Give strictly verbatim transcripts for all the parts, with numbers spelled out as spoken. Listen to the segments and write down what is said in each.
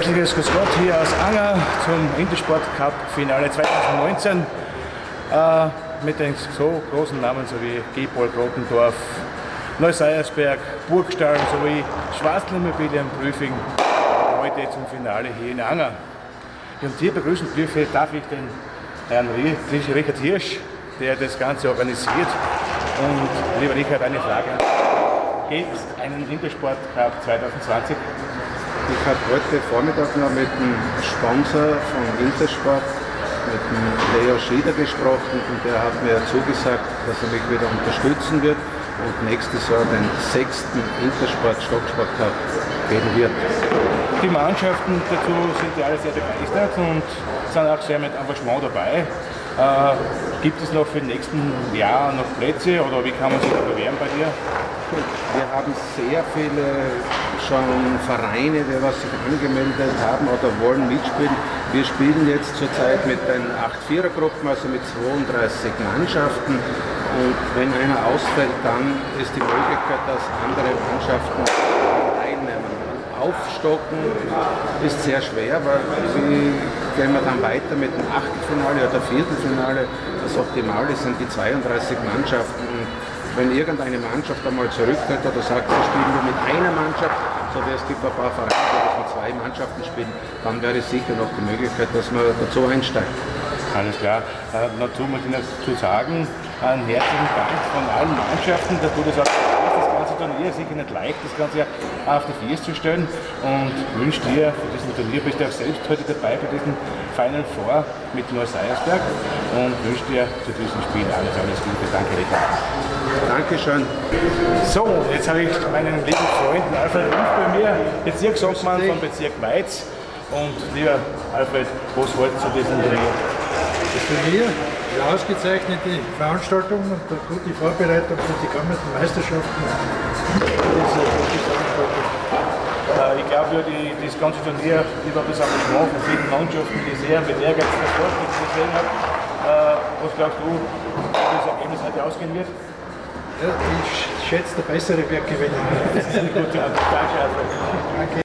herzliches Grüß Gott hier aus Anger zum Intersport Cup Finale zweitausendneunzehn äh, mit den so großen Namen sowie Gebold, Rotendorf, Neuseiersberg, Burgstall sowie Schwarzl Immobilien Prüfing heute zum Finale hier in Anger. Und hier begrüßen dürfe, darf ich den Herrn Richard Hirsch, der das Ganze organisiert. Und lieber Richard, eine Frage. Gibt es einen Intersport Cup zweitausendzwanzig? Ich habe heute Vormittag noch mit dem Sponsor von Intersport, mit dem Leo Schieder gesprochen, und der hat mir zugesagt, dass er mich wieder unterstützen wird und nächstes Jahr den sechsten Intersport Stocksport Cup geben wird. Die Mannschaften dazu sind ja alle sehr begeistert und sind auch sehr mit Engagement dabei. Äh, gibt es noch für die nächsten Jahre noch Plätze oder wie kann man sich da bewerben bei dir? Wir haben sehr viele schon Vereine, die was sich angemeldet haben oder wollen mitspielen. Wir spielen jetzt zurzeit mit den acht Vierer-Gruppen, also mit zweiunddreißig Mannschaften. Und wenn einer ausfällt, dann ist die Möglichkeit, dass andere Mannschaften teilnehmen. Aufstocken ist sehr schwer, weil wie gehen wir dann weiter mit dem Achtelfinale oder Viertelfinale? Das Optimale sind die zweiunddreißig Mannschaften. Und wenn irgendeine Mannschaft einmal zurücktritt oder sagt, wir spielen nur mit einer Mannschaft, so wie es gibt ein paar Vereine, die mit zwei Mannschaften spielen, dann wäre sicher noch die Möglichkeit, dass man dazu einsteigt. Alles klar. Äh, dazu muss ich noch zu sagen, einen herzlichen Dank von allen Mannschaften, dass du das auch das ganze Turnier ist sicher nicht leicht, das Ganze ja auf die Viers zu stellen, und wünsche dir für diesen Turnier, bist du auch selbst heute dabei bei diesem Final Four mit Neuseiersberg, und wünsche dir zu diesem Spiel alles, alles Gute. Danke, Richard. Dankeschön. So, jetzt habe ich meinen lieben Freund Alfred Rumpf bei mir, Bezirksobmann vom Bezirk Weiz. Und lieber Alfred, was hältst du zu diesem Turnier? Das Turnier, eine ausgezeichnete Veranstaltung und eine gute Vorbereitung für die kommenden Meisterschaften. Diese gute Veranstaltung. Äh, ich glaube, ja, die, das ganze Turnier über das Engagement von vielen Mannschaften, die sehr mit Ehrgeiz verfolgt, die ich gesehen habe. Äh, was glaubst du, wie das Ergebnis heute ausgehen wird? Ja, ich schätze, der Bessere wird gewinnen. Das ist eine gute Antwort. Danke, Alfred. Danke.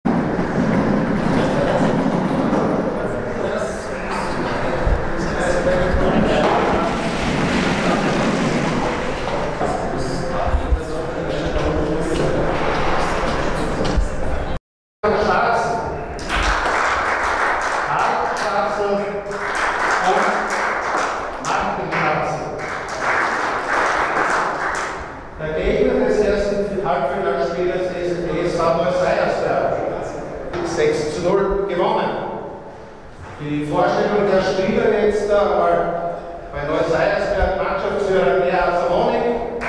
Der Gegner des ersten Halbfinalspielers ist T S V Neuseiersberg. sechs zu null gewonnen. Die Vorstellung der Spieler jetzt einmal bei Neuseiersberg: Mannschaftsführer Gerhard Samonik,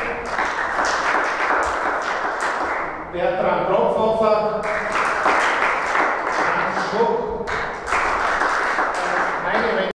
Bertram Kropfhofer, Hans Schuck, meine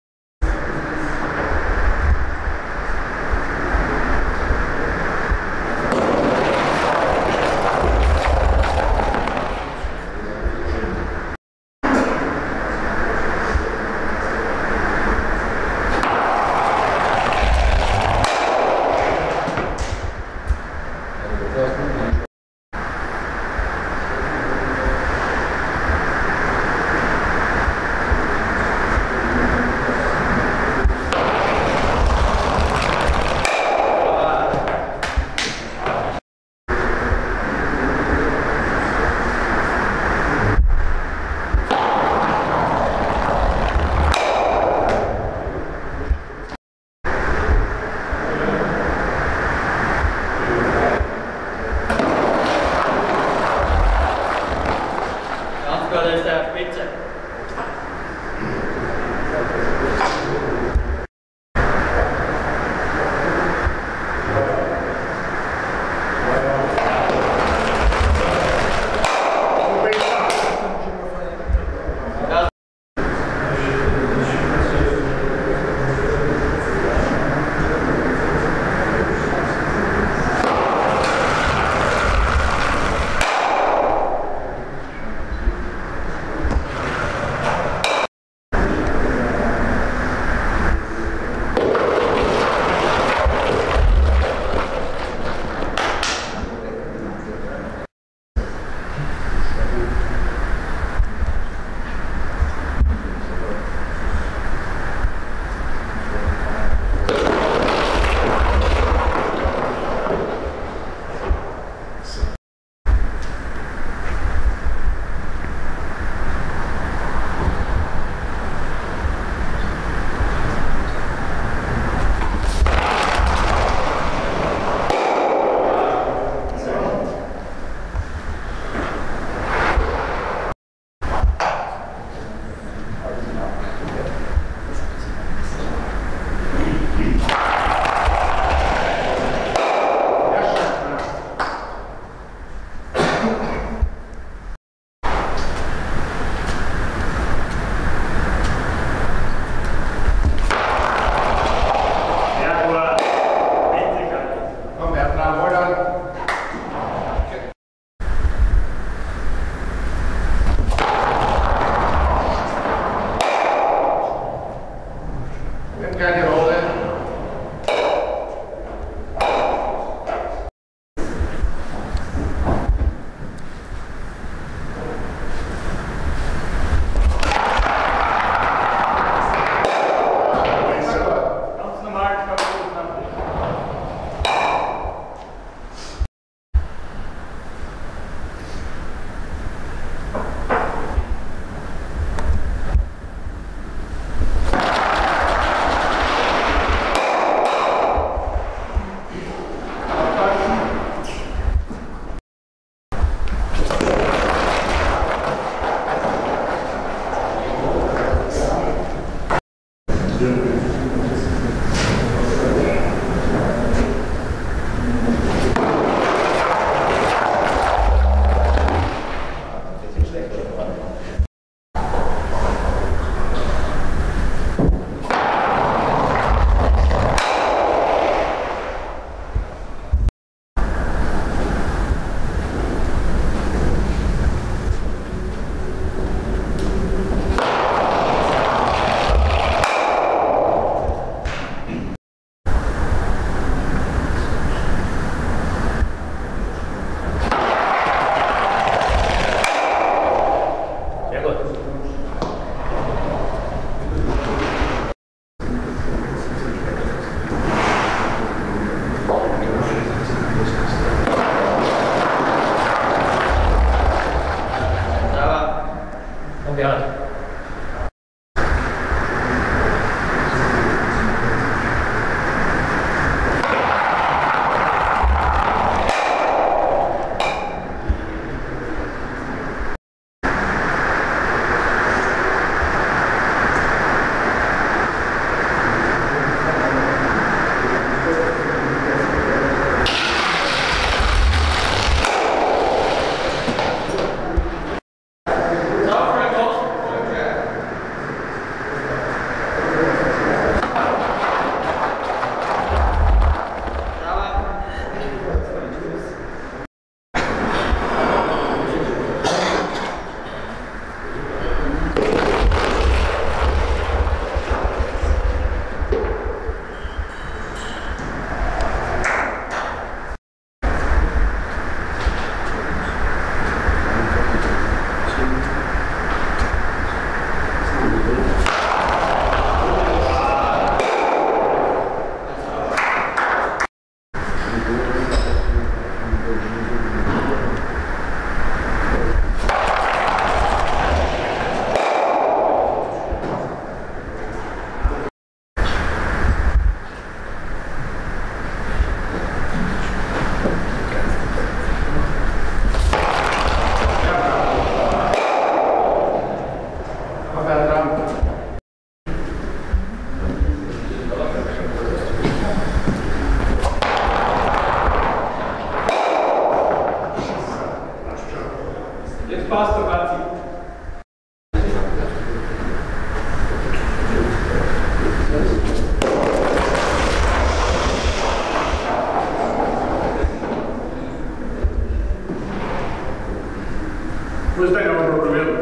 Wo ist dein Auto probiert?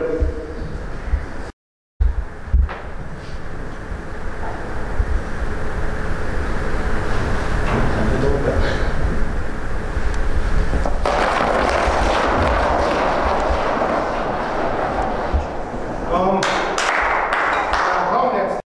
Komm. Komm jetzt.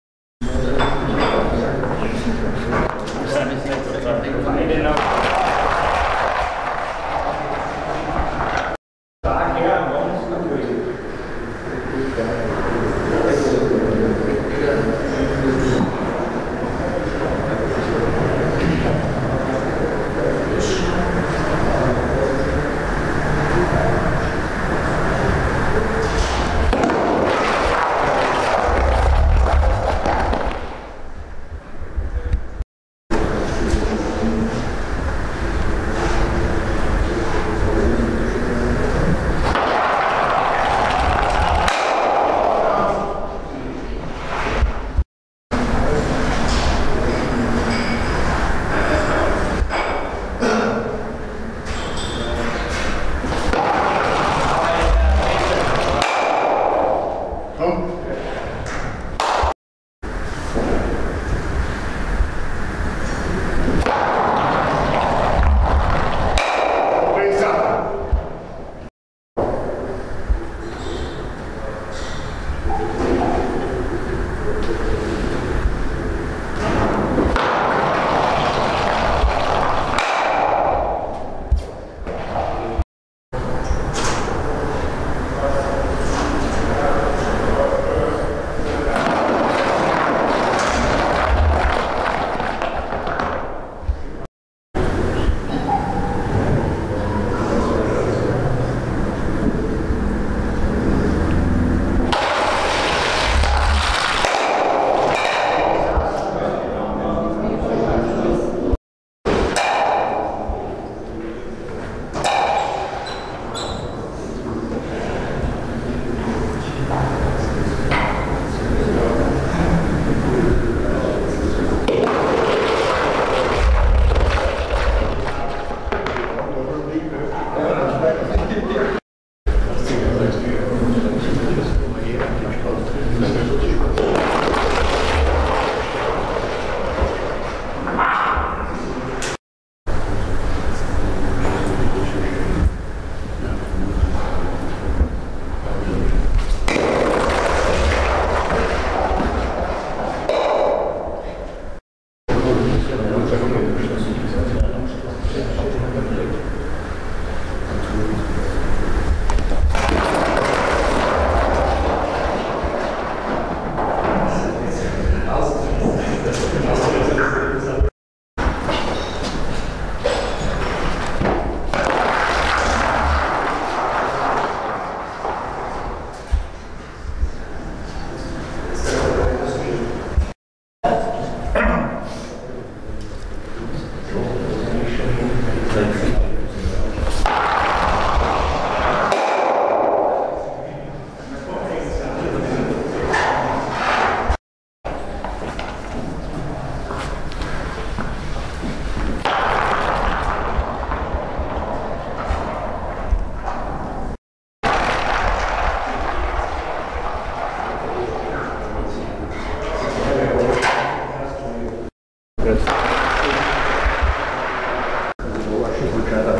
Jetzt.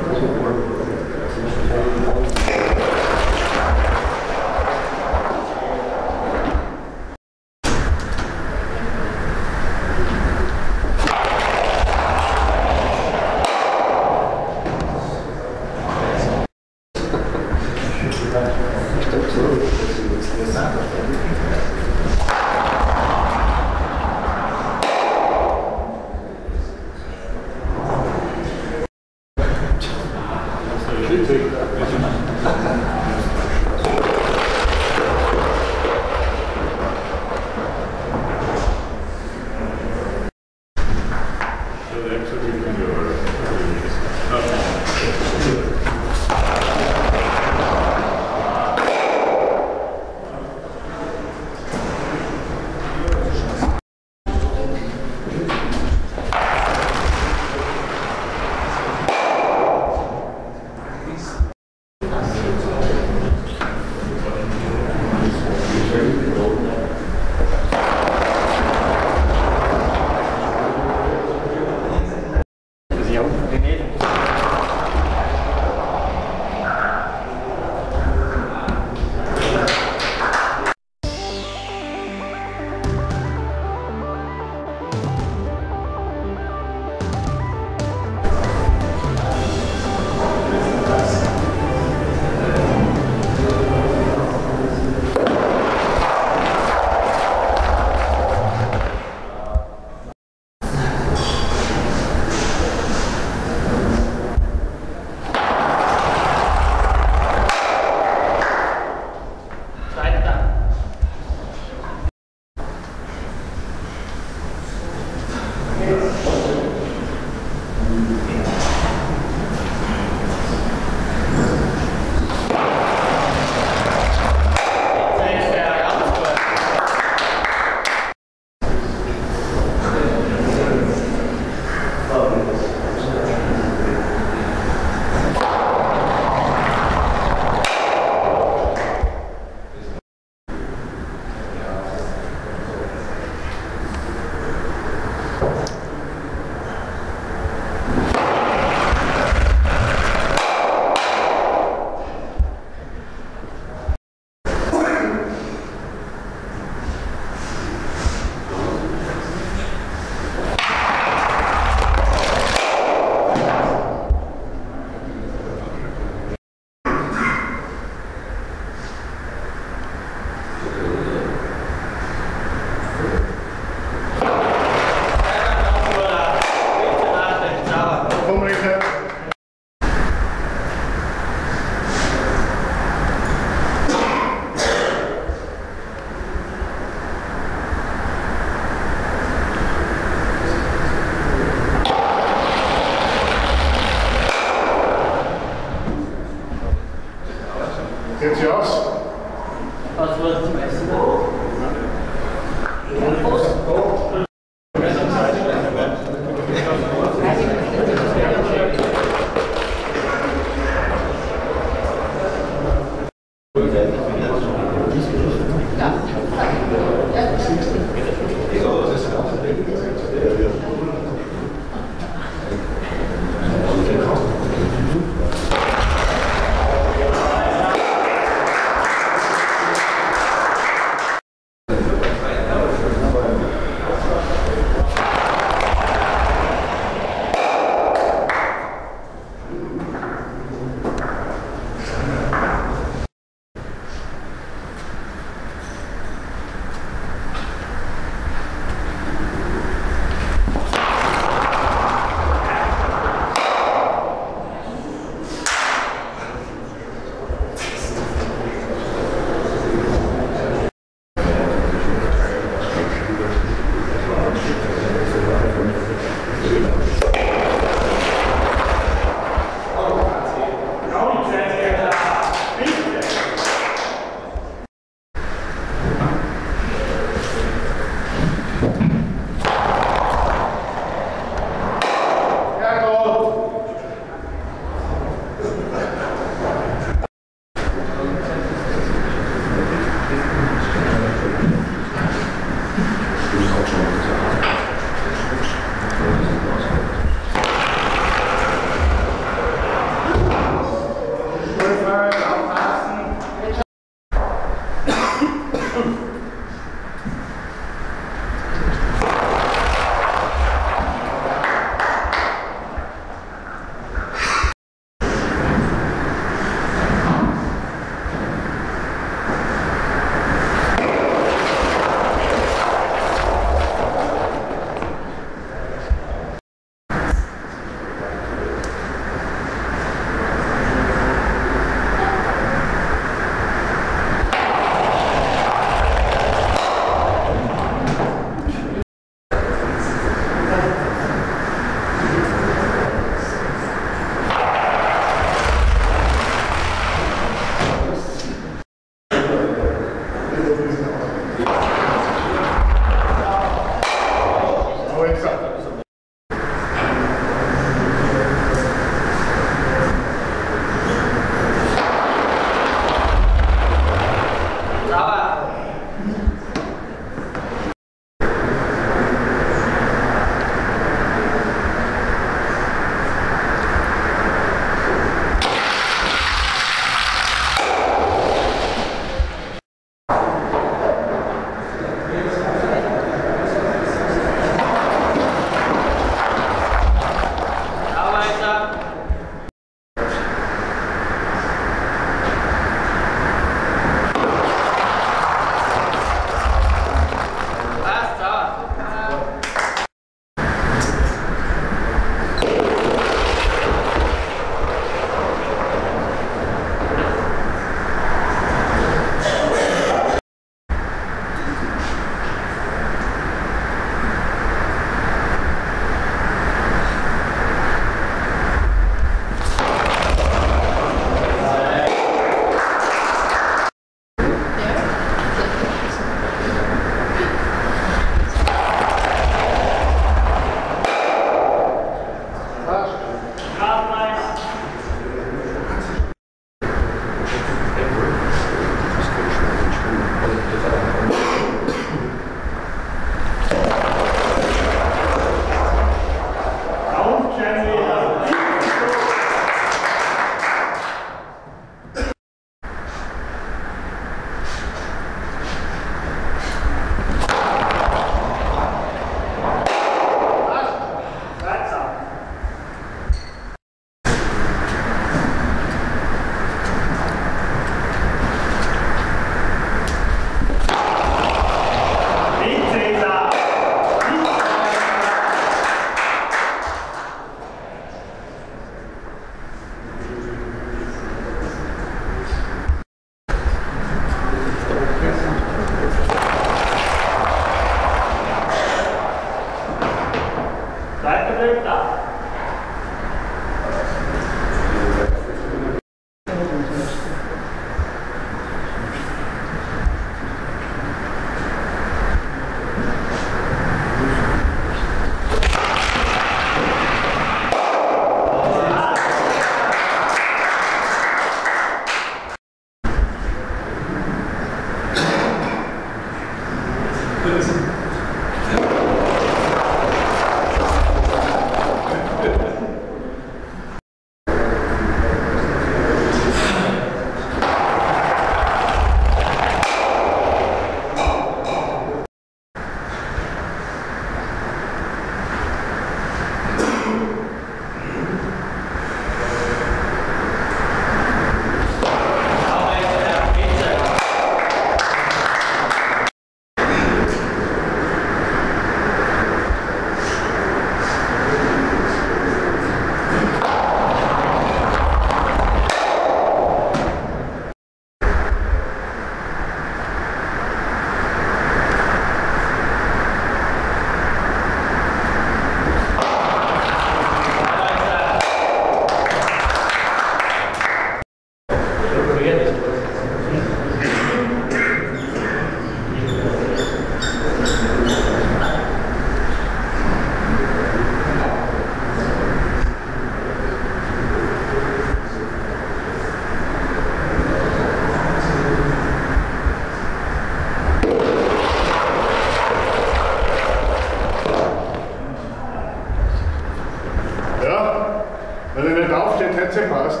Sätze passt.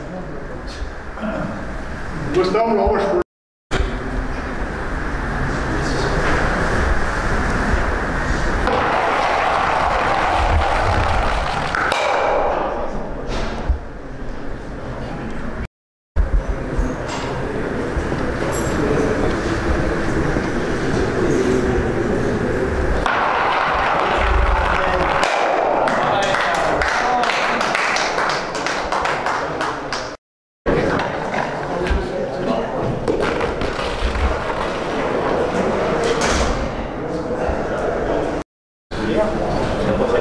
Du musst da mal runterspielen. Ja.